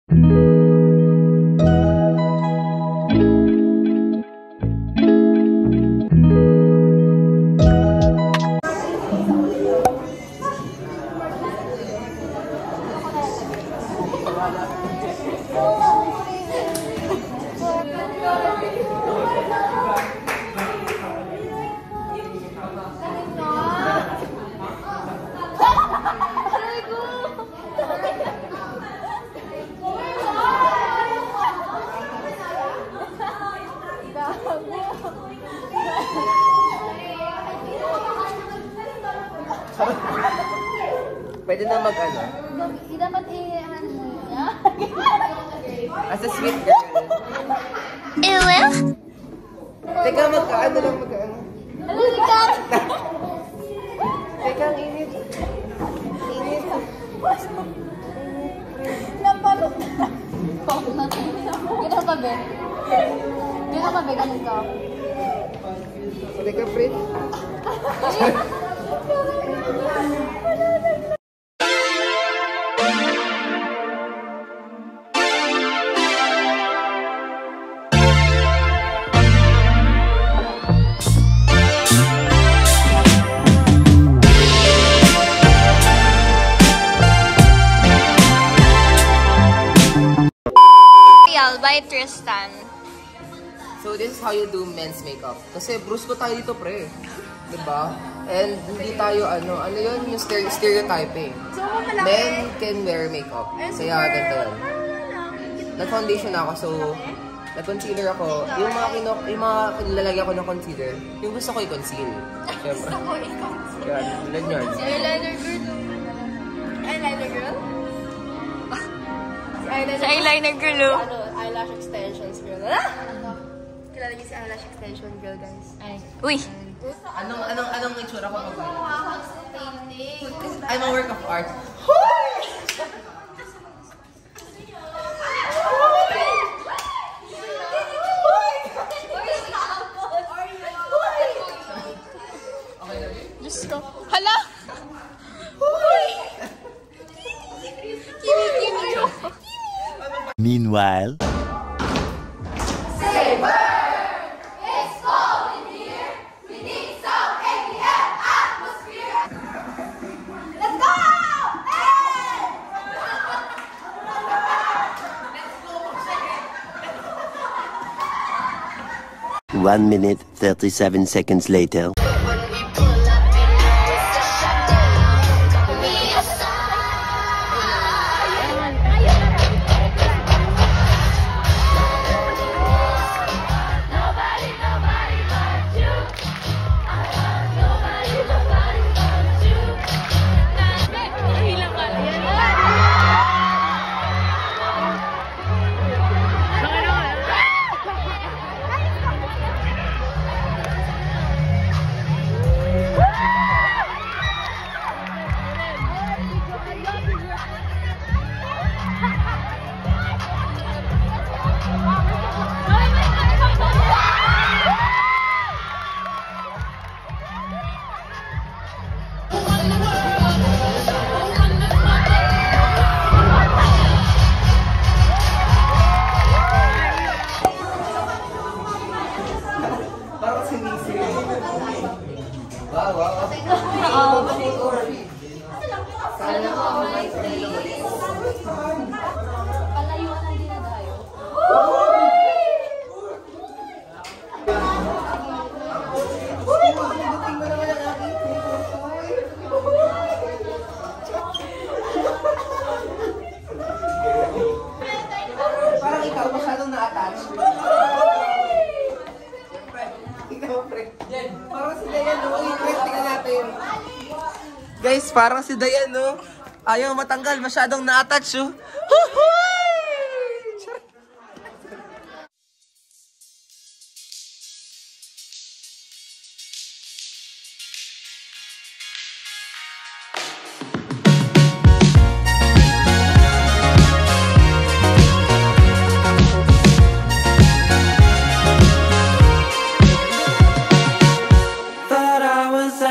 Pwede na mag-ano? Dapat i-ano mo niya. As a sweet girl. Ewe? Teka, magkaano lang magkaano. Ano ka? Teka, ang init. Init. Napalot na. Gano'n pa, be? Gano'n pa, be? Ganun ka? Teka, Fred. By Tristan. So this is how you do men's makeup. Kasi brusko tayo dito, pre. Diba? And hindi tayo ano yun yung stereotyping. Men can wear makeup. Kaya ganito yun. Nag-foundation ako, so nag-concealer ako. Yung mga nilalagyan ko ng concealer, yung gusto ko i-conceal. Siyempre. Yan, tulad yun. Si eyeliner girl. Eyeliner girl? Si eyeliner girl, oh. Ano, eyelash extensions girl. Kilala niyo si eyelash extension girl, guys. Ay. Uy! Anong itsura ko pag I'm a work of art. Diyos ko. Hala! Meanwhile, One minute, 37 seconds later. Parang ikaw masyadong na-attach. Ikaw, pre. Parang si Dianne, no? Tingnan natin. Guys, parang si Dianne, no? Ayaw matanggal, masyadong na-attach, oh.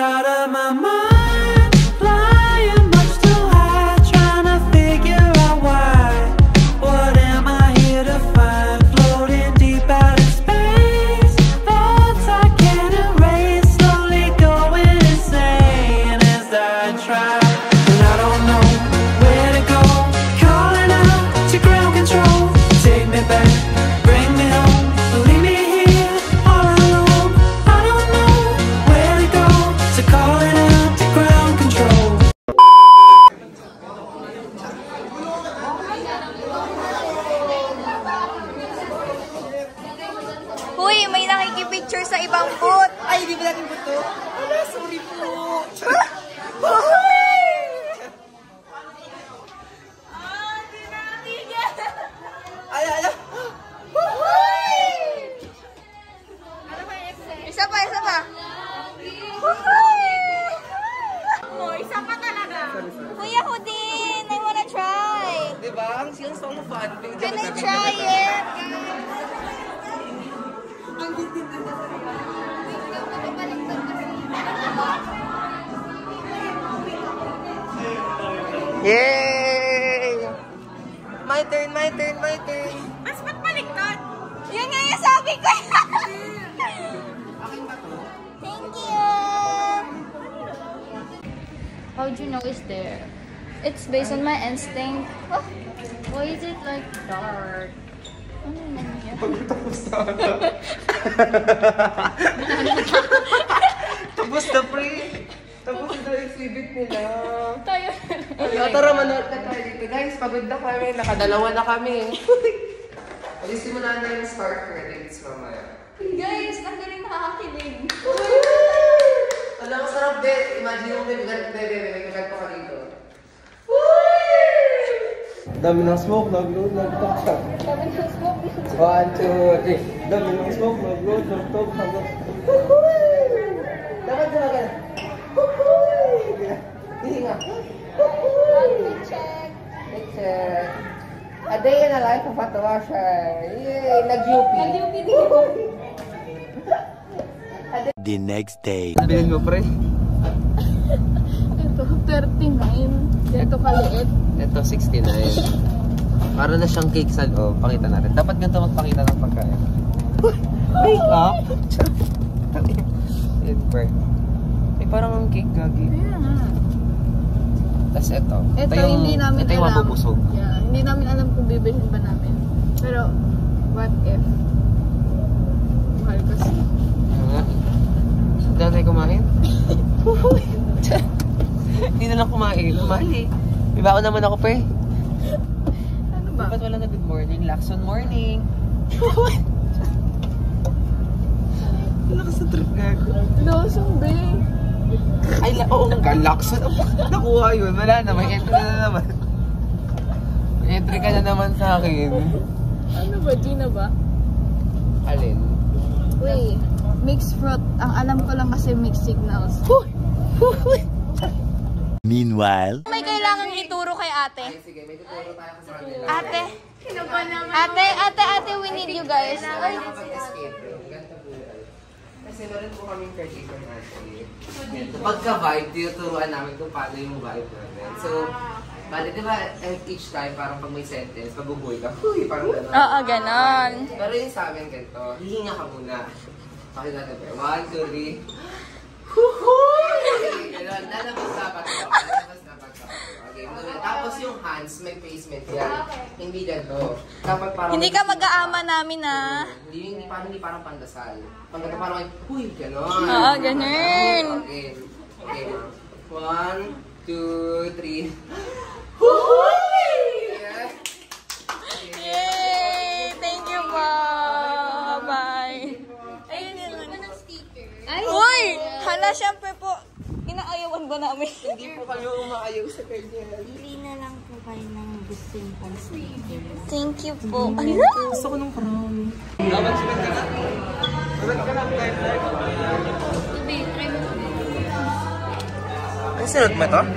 Flying much too high, trying to figure out why picture sa ibang booth. Ay, hindi ba natin booth to? Wala, sorry po. Ay, ala. Isa pa. Isa pa talaga. Kuya ko din. I wanna try. Diba? Ang siyang so fun. Can I try it? Yay! My turn. Mas ba't baliktad? Yun nga yung sabi ko. Akin ba to? Thank you. How'd you know it's there? It's based on my instinct. Oh, why is it like dark? Ano naman yan? Tapos na, pre. Tapos na exhibit nila. Tayo. Tara, manood na tayo dito. Guys, pagod na kami. Nakadalawa na kami. Alisin mo na yung start credits mamaya. Guys, ang galing nakakakilig. Alam mo, sarap din. Imagine mo, may ganito ka dito. Dami ng smoke, nag-load, nag-talk siya. Sabi ng smoke. 1, 2, 3. Dami ng smoke, nag-load, nag-talk, dapat na magana. Hihinga. Check. Check. A day in a life of Patawa Yay! Nag-UP. The next day. Bilhin mo, pre? Ito, 39. Ito kaliit. Ito, 69. Para na siyang cake sa loob. Pakita natin. Dapat ganito magpakita ng pagkain. Make up? Yan, pre. Ay, parang ang cake, gagi. Kaya nga. Tapos ito. Ito, hindi namin ito yung alam. mabubusog. Yeah, hindi namin alam kung bibilhin ba namin. Pero, what if? Mahal kasi. Saan tayo kumain? Hindi na lang kumain. Mahal eh. Iba ako naman ako, pre. Ano ba? Ba't wala na good morning? Lakson morning. Wala ka sa trip nga. Lawson Bay. Ay, oo nga, Lakson. Nakuha yun. Wala na. May entry na naman. May entry ka na naman sa akin. Ano ba? Gina ba? Alin? Wait. Mixed fruit. Ang alam ko lang kasi mixed signals. Meanwhile, May kailangang ituro kay ate. Ay, sige. May tuturo tayo sa kanila. Ate. Ate, we need you guys. Ay, Nakapag-escape room. Ganito po yan. Kasi meron po kaming caretaker natin. Pagka-vibe, tinuturuan namin kung paano yung vibe natin. So, bali, di ba, each time, parang pag may sentence, pag-uboy ka, huy, parang gano'n. Oo, ganon. Pero yung sa amin ganito, hihinga ka muna. Pakita natin, 1, 2, 3. Huhuy! Gano'n, lalabas dapat ako. Okay, tapos yung hands, may placement yan. Hindi ganito. Dapat parang... Hindi ka mag-aama namin ah. Hindi parang pandasal. Pag ganito parang, huy, gano'n. Oo, ganon. Okay, okay, ma'am. 1, 2, 3. Huhuy! Yay! Thank you po. Bye. Ayun yun. Ay! Uy! Hala, syempre po. Inaayawan ba namin? Hindi po kayo umaayaw sa kanya. Pili na lang po kayo ng gusto yung pan-sticker. Thank you po. Gusto ko ng crown. Tubig, try mo. Ay, sunod mo ito?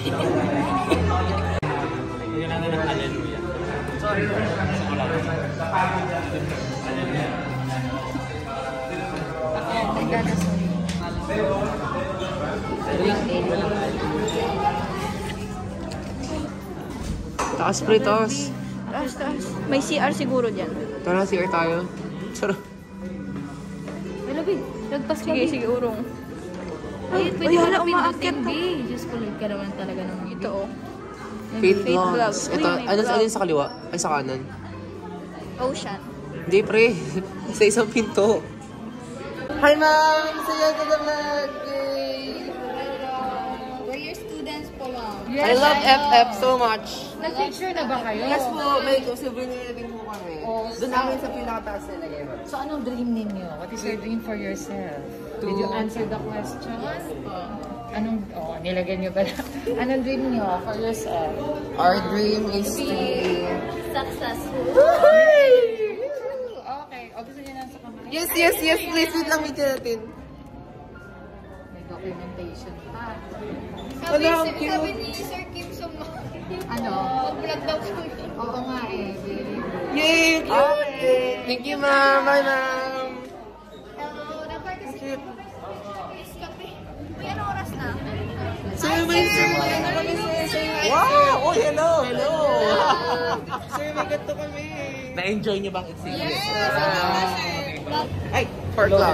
Taas, pre, taas. Taas. May CR siguro dyan. Tara, CR tayo. Tara. Labig, lagpas ka. Sige, urong. Ay, pwede ka na pindutin, B. Diyos ko, ka naman talaga ng Ito oh. Faith Faith vlogs. vlogs. Ito, Uy, may ano vlog. alin sa kaliwa? Ay, sa kanan. Ocean. Hindi, pre. Sa isang pinto. Hi, ma'am! Saya ka na vlog! Yay! We're your students po, ma'am. I love FF so much. Nag-picture na ba kayo? Yes po, may souvenir din po kami. Doon namin sa pinakataas na lagay. So, anong dream ninyo? What is your dream for yourself? Did you answer the question? Anong, nilagay nyo ba? Anong dream nyo for yourself? Our dream is to be successful. Okay. O, gusto nyo na sa kamay? Yes. Please, wait lang natin. May documentation pa. Wala, ang cute. Sabi ni Sir Kim Suma. Ano? Mag-vlog daw kami. Oo nga eh. Yay, cute. Okay. Thank you, ma'am. Bye, ma'am. Hello, dapat kasi Cute. is kape. May ano oras na? Sir, may wow! Oh, hello! Sir, may ganito kami. Na-enjoy niyo bang experience? Ay, pork lang.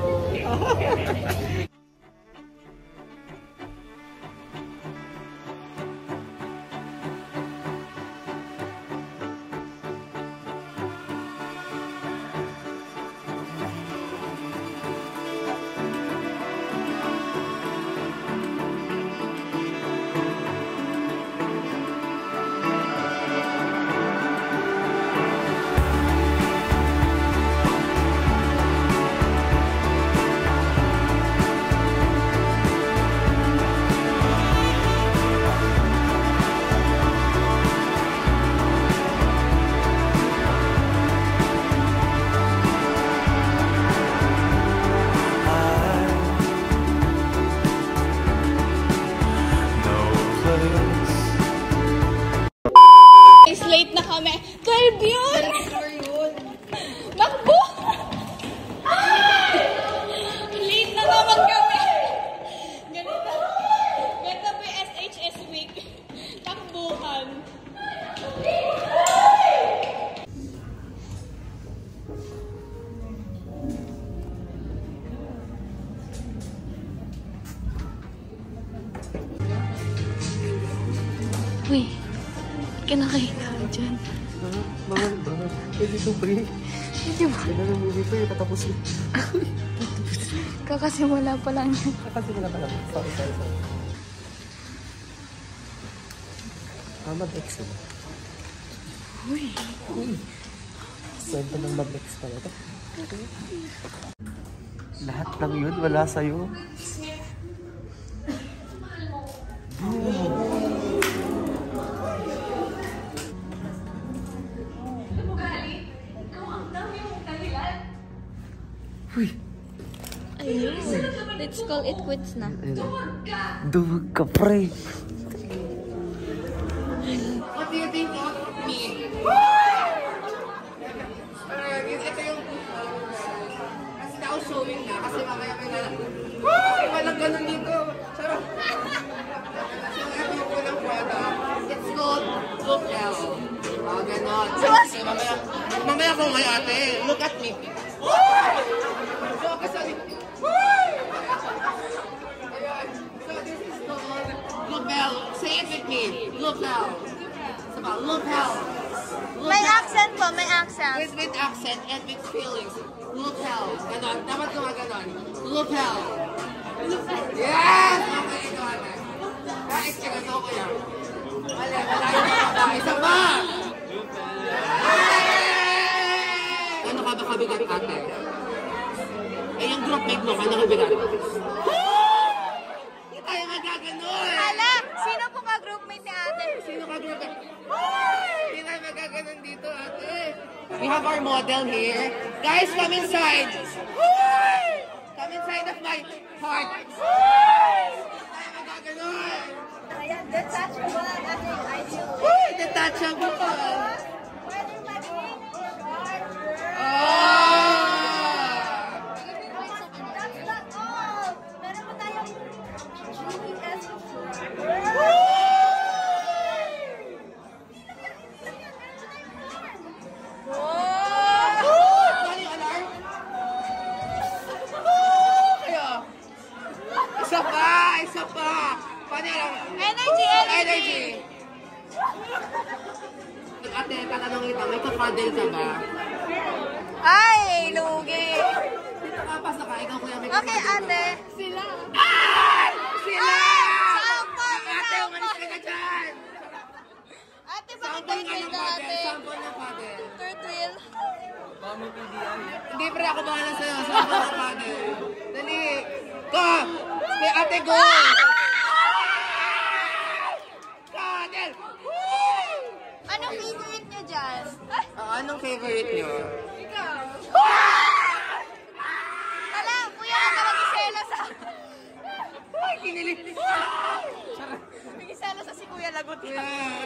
Is late na kami. 12 yun! Nakbo! Late na naman kami. Ganito po yung SHS week. Takbuhan. Uy, kinakahiga ka dyan. Bawal. Pwede ito, pre. Hindi ba? Ganda ng movie ko, patapos yun. Kakasimula pa lang yan. Nakasimula pa lang. Sorry. Mag-ex yun. Uy. Kwento ng mag-ex pala ito. Lahat ng yun, wala sa'yo. Uy! Ayun. Let's call it quits na. Duwag ka, pre. What do you think of me? Ito yung kasi now showing na kasi mamaya may na walang ganun dito. Charot. So ito yung unang product. It's called Look L. Ganon. So mamaya ko may ate. Look at me. So kasi so this is called Look L. Say it with me. Look L. It's about Look L. May accent po, may accent. With accent and with feelings. Lapel. Ganon. Dapat gumaganon. Lapel. Yes! Okay, ganon. Guys, ganito ko yan. Wala yung mga isa pa! Ano ka ba kabigat, ate? Eh, yung groupmate mo, kano kabigat? Hindi tayo magaganon! Hala, sino po ka-groupmate ni ate? Sino ka groupmate? Hindi tayo magaganon dito, ate. We have our model here. Guys, come inside. Come inside of my heart. Tayo magaganon. Ayan, detachable ang ating ideal. Detachable. Pwede maging short. That's not all. Meron pa tayong UST-SHS. Isa pa. Paano lang? Energy. Ate, tatanong kita, may kapadel ka ba? Ay, lugi. Nakapasa ka, ikaw kuya may Okay, kapadel ate. Sila! Ay! Sila! Sampa Ate, Malis ka na dyan! Ate, bakit third wheel ka, ate? Sample ng paddle. Third wheel. Hindi, pre, ako bahala sa'yo. Sample ng paddle. Dali! Go! Sige, ate, go! Paddle! Anong favorite nyo dyan? Anong favorite nyo? Wala, kuya ka mag-isela sa... Ay, kinilig! Mag-isela sa si Kuya Lagot ka.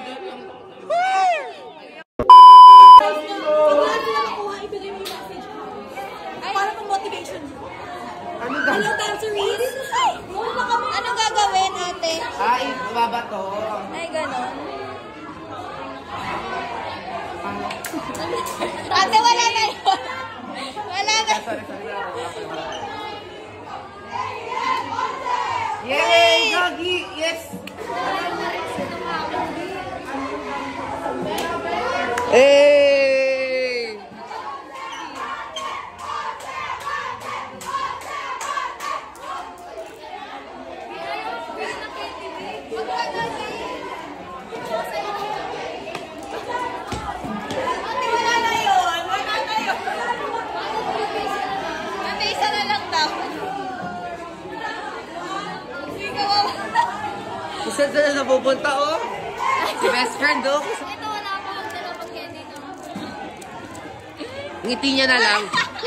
Para pang motivation. Hello, danceries! Anong gagawin, ate? Ay, baba to. Ay, ganon. Ate, wala na yun. Wala na. Yay! Doggy! Yes! Hey! Wala na yun. Wala na yun. Ate, isa na lang daw. Isa na napupunta, oh! Si best friend, oh! Ito, wala pa akong dalawang candy na. Ngiti niya na lang.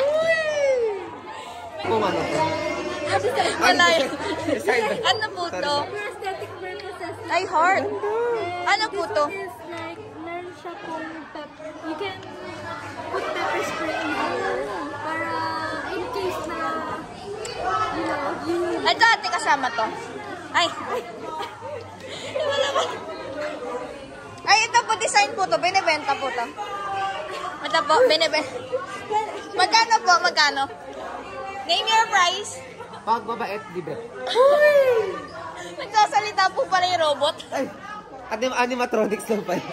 Kung ano to? Wala yun. Ano po to? Aesthetic purposes. Ay, heart. Ano po to? Is like, meron siya kung you can put pepper spray in there para in case na, you know, you need. Ito, ate, kasama to. Ay. Wala ba? Ay, ito po, design po to. Binibenta po to. Ito po, binibenta. Magkano po? Magkano? Name your price. Pag mabait, libre. Nagsasalita po pala yung robot. Ay, animatronics lang pa.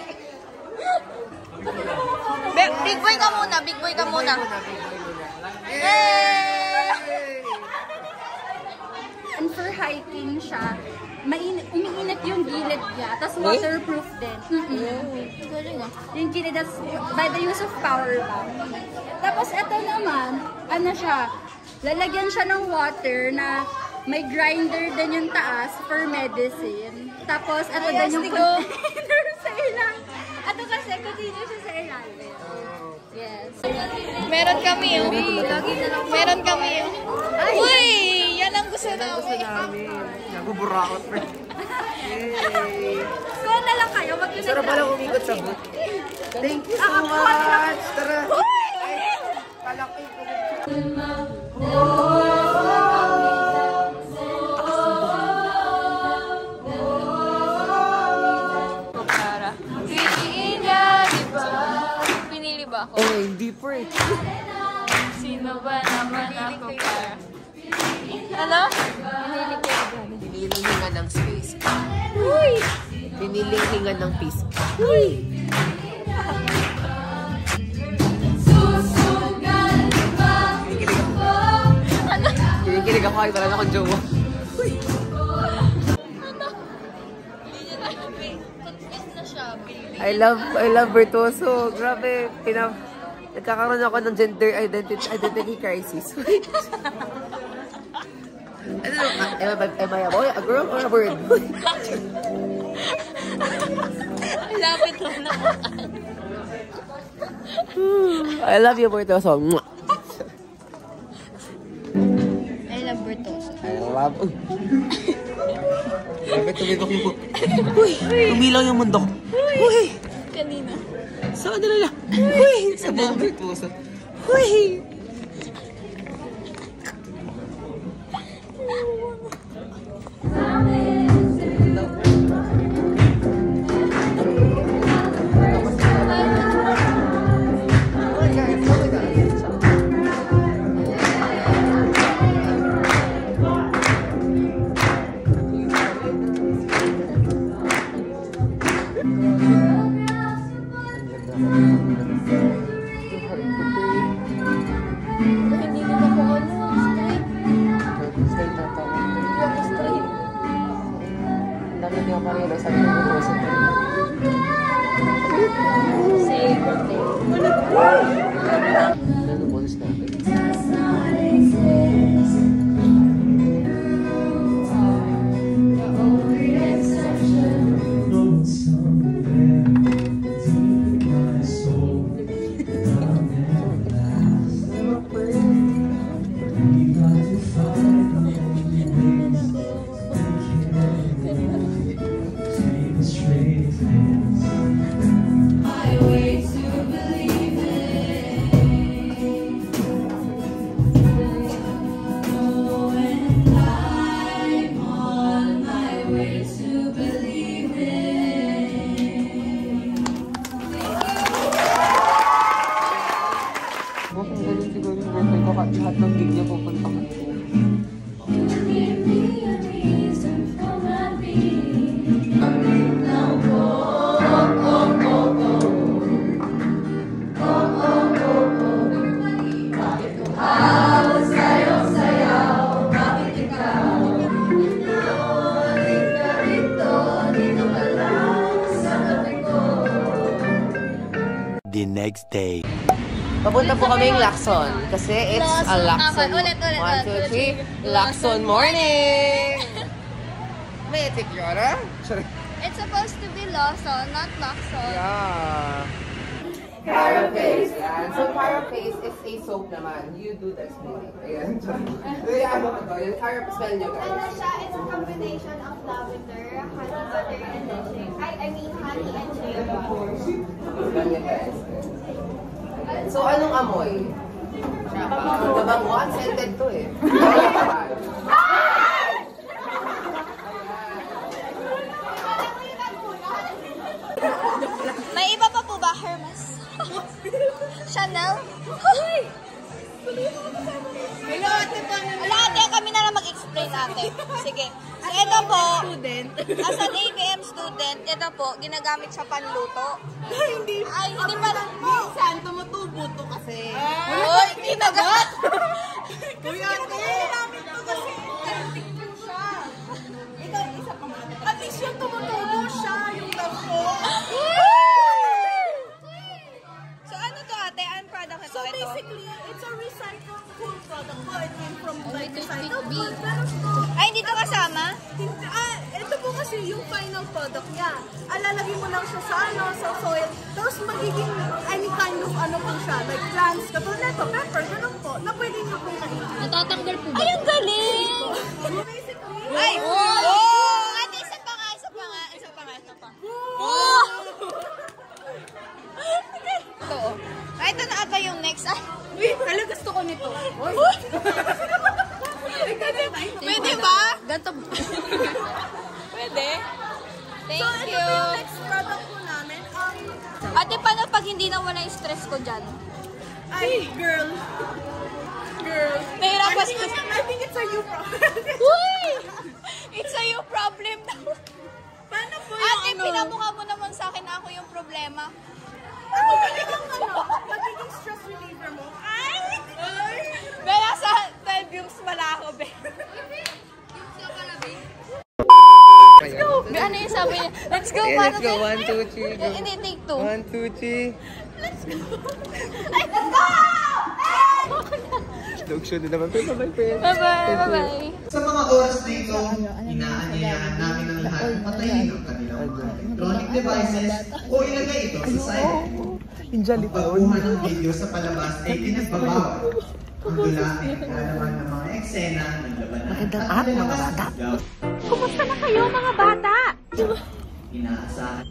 Big boy ka muna, big boy ka muna. And for hiking siya, umiinit yung gilid niya, tapos waterproof din. Yung gilid, that's by the use of power bank. Tapos ito naman, ano siya, lalagyan siya ng water na may grinder din yung taas for medicine. Tapos ito din yung container sa ilang. Ito kasi container siya sa ilalim. Yes. Meron kami yun. Meron kami yun. Uy! Yan ang gusto namin. Naguburaot, friend. Go na lang kayo, wag yun Sarap pala umikot sa boot. Thank you so much! Tara! Kalaki ko. Para. Piliin niya, diba? Pinili ba ako? Oh, hindi pre. Sino ba naman ako para? Ano? Pinilingan ng space. Uy! Pinilingan ng peace. Uy! Ano? Kinikilig ako ay wala na akong jowa. Ano? Hindi niya alam eh. Confused na siya. I love Bertoso. Grabe, nagkakaroon ako ng gender identity crisis. Am I a boy, a girl, or a bird? Lapit mo naman. I love you, Bertoso. I love Bertoso. I love... Grabe, tumibok yung book. Uy! Tumilaw yung mundo. Uy! Kanina. Saan nila? Uy! Sa buong Bertoso. Uy! Hindi ko po ano. Straight. Straight na to. Hindi ako straight. Dami niya pa rin sa viewers natin. Lahat ng gig niya pupunta ko. The next day. Papunta po kaming Lacson kasi it's a Lacson. Ulit. 1, 2, 3. Lacson morning! May etik yun, ha? It's supposed to be Lawson, not Lacson. Yeah. Carapace. Yan. So, Carapace is a soap naman. You do the explain. Ayan. Kaya ano ko to? Yung Carapace, smell nyo guys. Ano siya? It's a combination of lavender, honey butter, and milkshake. honey and shea butter. Smell nyo guys. So, anong amoy? Nabango. Unscented to eh. May iba pa po ba? Hermes? Chanel? Wala ate, kami na lang mag-explain natin. Sige. So, ito po, as an ABM student, ito po, ginagamit sa panluto. Hindi pa lang po. Minsan, tumutubo to kasi. Uy, ginagat! Kuya, namin to kasi. Tingnan siya. Ito, isa pa nga. At least yung tumutubo siya, yung lafo. So, ano to ate? Anong product ito? So basically, it's a recycled food product po. It came from like recycled food. Pero Ay, hindi to kasama? ito po kasi yung final product niya. Lalagay mo lang siya sa sa soil. Tapos magiging any kind of po siya. Like plants, katulad nito, pepper, ganun po. Na pwede nyo pong kainin. Natatanggal po ba? Ay, ang galing! Basically, Ay! Oh! Ate, isa pa nga. Oh! Ito, oh. Ay, ito na ata yung next. Ay! uy, talaga gusto ko nito. Pwede ba? Ganto. Pwede? Thank So, ito you. po yung next product po namin. Ate, paano pag hindi nawala yung stress ko dyan? Ay, girl. Nahirapan I think it's a you problem. Uy! It's a you problem daw. Paano po yung Ate, pinamukha mo naman sa akin na ako yung problema. Ako talagang magiging stress reliever mo. Ay! Kaya sa 12 yung wala ako, be. Let's go! Ano yung sabi niya? Let's go, Okay, paano let's go. tayo? 1, 2, 3. Go. Hindi, take 2. 1, 2, 3. Ay, let's go! Dog show din naman. Bye-bye, friends. Bye-bye. Sa mga oras na ito, inaanyayahan namin ang lahat na patayin ang kanilang mga electronic devices o ilagay ito sa silent. Ang pagkuha ng video sa palabas ay pinagbabawal. Ang dula ay naglalaman ng mga eksena ng labanan at mga bata. Kumusta na kayo, mga bata? Inaasahan.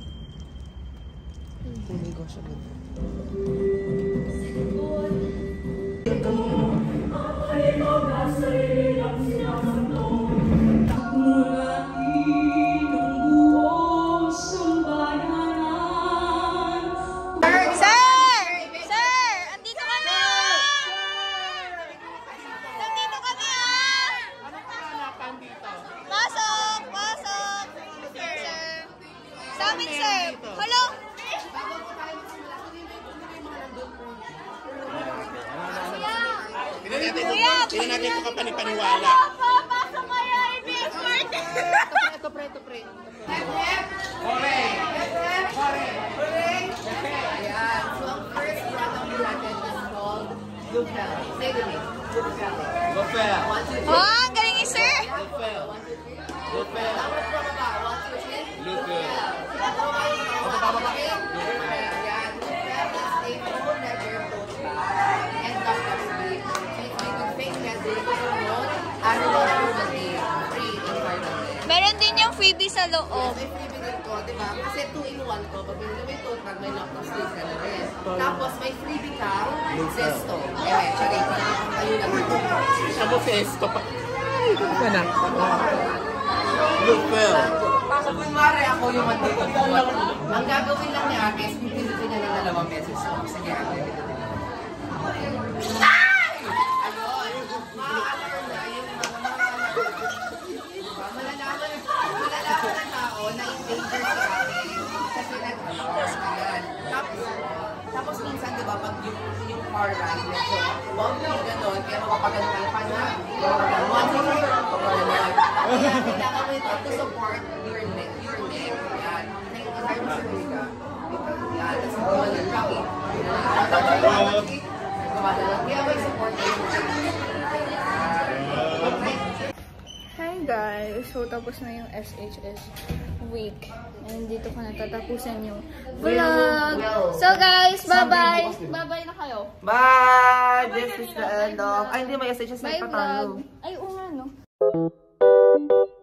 Hindi natin po kapanipaniwala. Pasok kayo, ABS Martin! Ito pre. Ayan. So, ang first product natin is called Lupel. Say with me. Lupel. Lupel. Oh, ang galing ni sir. Lupel. Lupel. Tapos pababa. 1, 2, 3. Lupel. Pababa kayo. Yan. Lupel is a full leather tote bag. And custom made. So it's made with fake leather. Animal cruelty. Free in Cardamom. Meron din yung freebie sa loob. May freebie din to, di ba? Kasi 2-in-1 to. Pag binili mo yung tote bag, may laptop sleeve ka na rin. Tapos may freebie ka, zesto. Charit. Ayun lang. Siya mo festo pa. Ay, ito ka na. Lupel. So, kunwari ako yung mandito. Ang gagawin lang ni ate is pipilitin niya ng 2 beses. Sige, ate. Ay! Ayun. Ma-alarm na yung malalaman ng tao na in-danger si ate. Kasi nag-alarm na yan. Tapos minsan, di ba, pag yung car ride, medyo bumpy, gano'n, kaya mapapagantal ka na. Once a year, mapapagantal. Kaya kailangan mo ito to support your neck. Yan. Nag-alarm sa ka. Yan. Tapos gumana ng rocket. Gumana lang. Kaya may support na yung Hi guys! So tapos na yung SHS week. And dito ko natatapusan yung vlog. So guys, bye-bye! Bye-bye na kayo. Bye! This is the end of... Ay, hindi, may SHS Bye pa tayo. vlog! Ay, oo nga no.